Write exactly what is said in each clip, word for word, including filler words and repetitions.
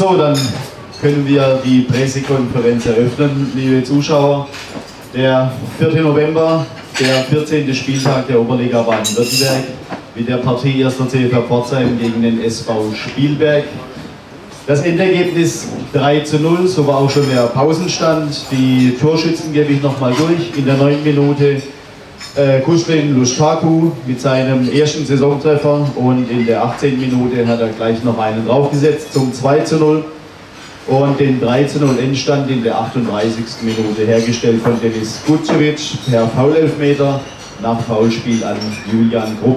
So, dann können wir die Pressekonferenz eröffnen, liebe Zuschauer. Der vierte November, der vierzehnte Spieltag der Oberliga Baden-Württemberg mit der Partie erster C F R Pforzheim gegen den S V Spielberg. Das Endergebnis drei zu null, so war auch schon der Pausenstand. Die Torschützen gebe ich nochmal durch. In der neunten Minute äh, Kushlin Lushtaku mit seinem ersten Saisontreffer und in der achtzehnten Minute hat er gleich noch einen draufgesetzt zum zwei zu null. Und den drei zu null Endstand in der achtunddreißigsten Minute hergestellt von Denis Gutschewitsch per Foulelfmeter nach Foulspiel an Julian Grupp.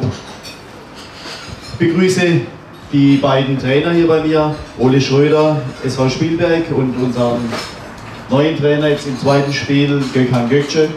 Ich begrüße die beiden Trainer hier bei mir, Ole Schröder, S V Spielberg, und unseren neuen Trainer jetzt im zweiten Spiel, Gökhan Gökçe.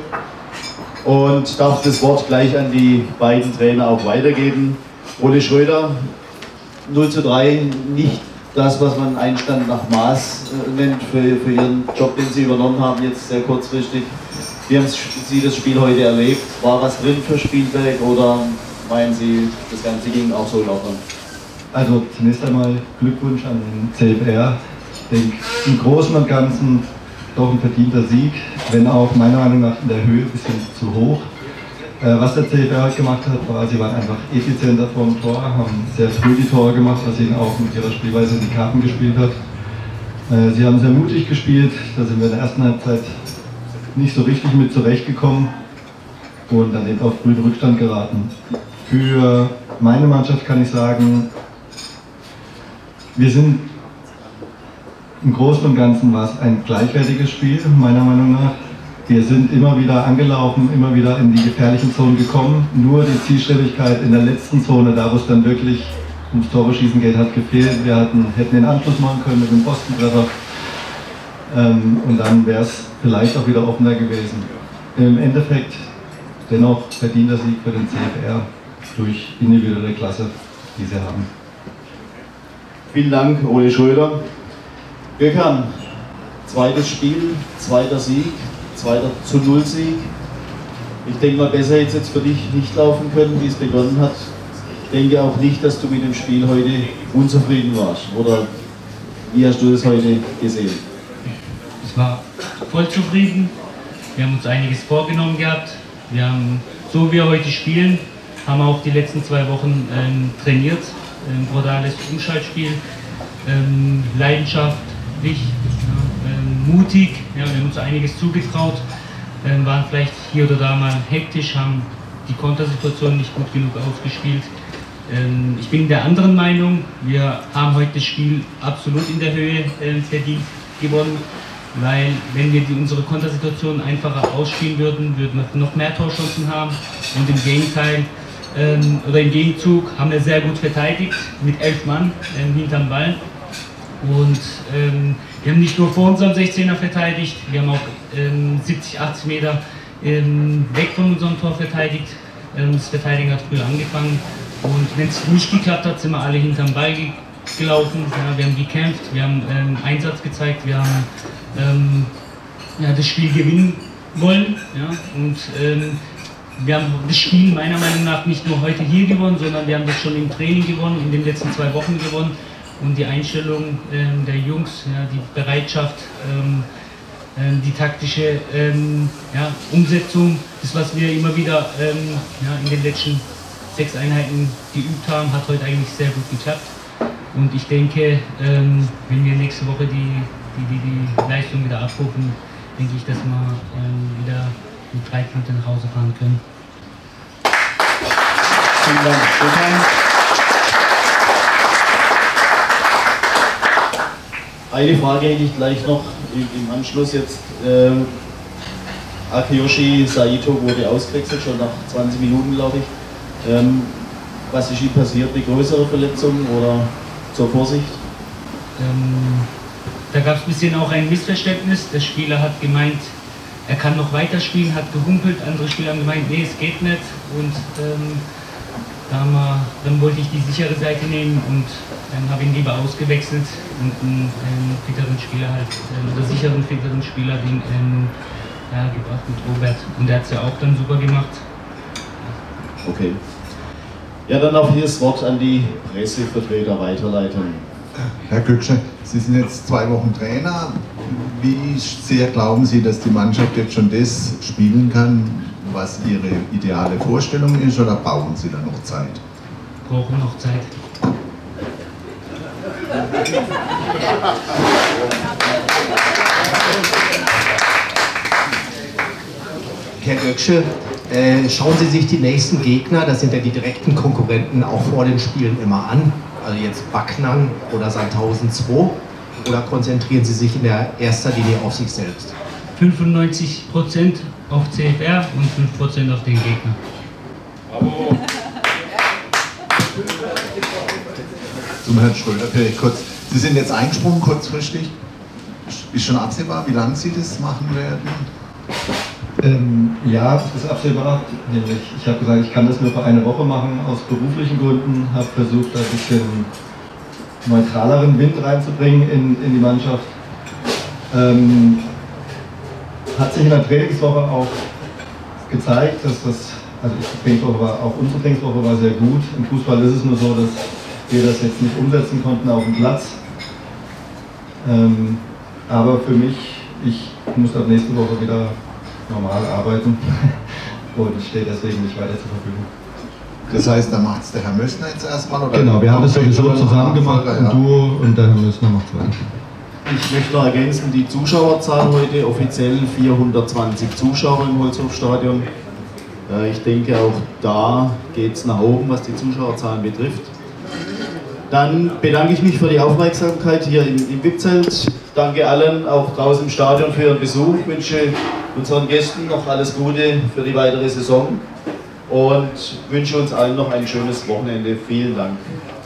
Und darf das Wort gleich an die beiden Trainer auch weitergeben. Ole Schröder, null zu drei, nicht das, was man Einstand nach Maß äh, nennt für, für Ihren Job, den Sie übernommen haben, jetzt sehr kurzfristig. Wie haben Sie das Spiel heute erlebt? War was drin für Spielberg oder meinen Sie, das Ganze ging auch so locker? Also zunächst einmal Glückwunsch an den C F R. Ich denke, im Großen und Ganzen doch ein verdienter Sieg, wenn auch meiner Meinung nach in der Höhe ein bisschen zu hoch. Was der C F R heute gemacht hat, war, sie waren einfach effizienter vor dem Tor, haben sehr früh die Tore gemacht, was ihnen auch mit ihrer Spielweise in die Karten gespielt hat. Sie haben sehr mutig gespielt, da sind wir in der ersten Halbzeit nicht so richtig mit zurechtgekommen und dann eben auf frühen Rückstand geraten. Für meine Mannschaft kann ich sagen, wir sind im Großen und Ganzen war es ein gleichwertiges Spiel, meiner Meinung nach. Wir sind immer wieder angelaufen, immer wieder in die gefährlichen Zonen gekommen. Nur die Zielstrebigkeit in der letzten Zone, da wo es dann wirklich ums Tore-Schießen geht, hat gefehlt. Wir hatten, hätten den Anschluss machen können mit dem Postentreffer. Ähm, und dann wäre es vielleicht auch wieder offener gewesen. Im Endeffekt dennoch verdienter Sieg für den C F R durch individuelle Klasse, die sie haben. Vielen Dank, Ole Schröder. Gökhan, zweites Spiel, zweiter Sieg, zweiter zu null Sieg. Ich denke mal, besser hätte es jetzt für dich nicht laufen können, wie es begonnen hat. Ich denke auch nicht, dass du mit dem Spiel heute unzufrieden warst. Oder wie hast du das heute gesehen? Ich war voll zufrieden. Wir haben uns einiges vorgenommen gehabt. Wir haben, so wie wir heute spielen, haben auch die letzten zwei Wochen ähm, trainiert. Ein brutales Umschaltspiel, ähm, leidenschaftlich, ja, ähm, mutig, ja, wir haben uns einiges zugetraut, ähm, waren vielleicht hier oder da mal hektisch, haben die Kontersituation nicht gut genug ausgespielt. Ähm, ich bin der anderen Meinung, wir haben heute das Spiel absolut in der Höhe äh, verdient gewonnen, weil wenn wir die, unsere Kontersituation einfacher ausspielen würden, würden wir noch mehr Torchancen haben und im Gegenteil, Ähm, oder im Gegenzug haben wir sehr gut verteidigt mit elf Mann ähm, hinterm Ball und ähm, wir haben nicht nur vor unserem sechzehner verteidigt, wir haben auch ähm, siebzig, achtzig Meter ähm, weg von unserem Tor verteidigt. Ähm, das Verteidigen hat früher angefangen und wenn es nicht geklappt hat, sind wir alle hinterm Ball ge gelaufen. Ja, wir haben gekämpft, wir haben ähm, Einsatz gezeigt, wir haben ähm, ja, das Spiel gewinnen wollen, ja, und ähm, wir haben das Spiel meiner Meinung nach nicht nur heute hier gewonnen, sondern wir haben das schon im Training gewonnen, in den letzten zwei Wochen gewonnen. Und die Einstellung ähm, der Jungs, ja, die Bereitschaft, ähm, ähm, die taktische ähm, ja, Umsetzung, das was wir immer wieder ähm, ja, in den letzten sechs Einheiten geübt haben, hat heute eigentlich sehr gut geklappt. Und ich denke, ähm, wenn wir nächste Woche die, die, die, die Leistung wieder abrufen, denke ich, dass wir ähm, wieder mit drei Punkten nach Hause fahren können. Vielen Dank, Gökhan. Eine Frage hätte ich gleich noch im Anschluss jetzt. Ähm, Akiyoshi Saito wurde ausgewechselt, schon nach zwanzig Minuten, glaube ich. Ähm, was ist ihm passiert? Eine größere Verletzung oder zur Vorsicht? Ähm, da gab es ein bisschen auch ein Missverständnis. Der Spieler hat gemeint, er kann noch weiterspielen, hat gehumpelt, andere Spieler haben gemeint, nee, es geht nicht. Und ähm, da haben wir, dann wollte ich die sichere Seite nehmen und ähm, habe ihn lieber ausgewechselt und einen ähm, fitteren Spieler halt, äh, oder sicheren, fitteren Spieler den, ähm, ja, gebracht mit Robert. Und der hat es ja auch dann super gemacht. Okay. Ja, dann auch hier das Wort an die Pressevertreter weiterleiten. Herr Göksche, Sie sind jetzt zwei Wochen Trainer. Wie sehr glauben Sie, dass die Mannschaft jetzt schon das spielen kann, was Ihre ideale Vorstellung ist, oder brauchen Sie da noch Zeit? Brauchen noch Zeit. Herr Göksche, äh, schauen Sie sich die nächsten Gegner, das sind ja die direkten Konkurrenten, auch vor den Spielen immer an. Also jetzt Backnang oder Sandhausen zwei. Oder konzentrieren Sie sich in der erster Linie auf sich selbst? fünfundneunzig Prozent auf C F R und fünf Prozent auf den Gegner. Bravo. Zum Herrn Schröder vielleicht kurz. Sie sind jetzt eingesprungen kurzfristig. Ist schon absehbar, wie lange Sie das machen werden? Ähm, ja, es ist absehbar. Nämlich, ich habe gesagt, ich kann das nur für eine Woche machen, aus beruflichen Gründen. Habe versucht, da ein bisschen neutraleren Wind reinzubringen in, in die Mannschaft. Ähm, hat sich in der Trainingswoche auch gezeigt, dass das, also die Trainingswoche war, auch unsere Trainingswoche war sehr gut. Im Fußball ist es nur so, dass wir das jetzt nicht umsetzen konnten auf dem Platz. Ähm, aber für mich, ich muss ab nächste Woche wieder normal arbeiten und stehe deswegen nicht weiter zur Verfügung. Das heißt, da macht es der Herr Mössner jetzt erstmal? Oder genau, wir haben das sowieso zusammen gemacht, ja. ein Duo, und der Herr Mössner macht es weiter. Ich möchte noch ergänzen, die Zuschauerzahl heute, offiziell vierhundertzwanzig Zuschauer im Holzhofstadion. Ich denke, auch da geht es nach oben, was die Zuschauerzahlen betrifft. Dann bedanke ich mich für die Aufmerksamkeit hier im, im V I P-Zelt. Danke allen, auch draußen im Stadion, für Ihren Besuch. Ich wünsche unseren Gästen noch alles Gute für die weitere Saison und wünsche uns allen noch ein schönes Wochenende. Vielen Dank.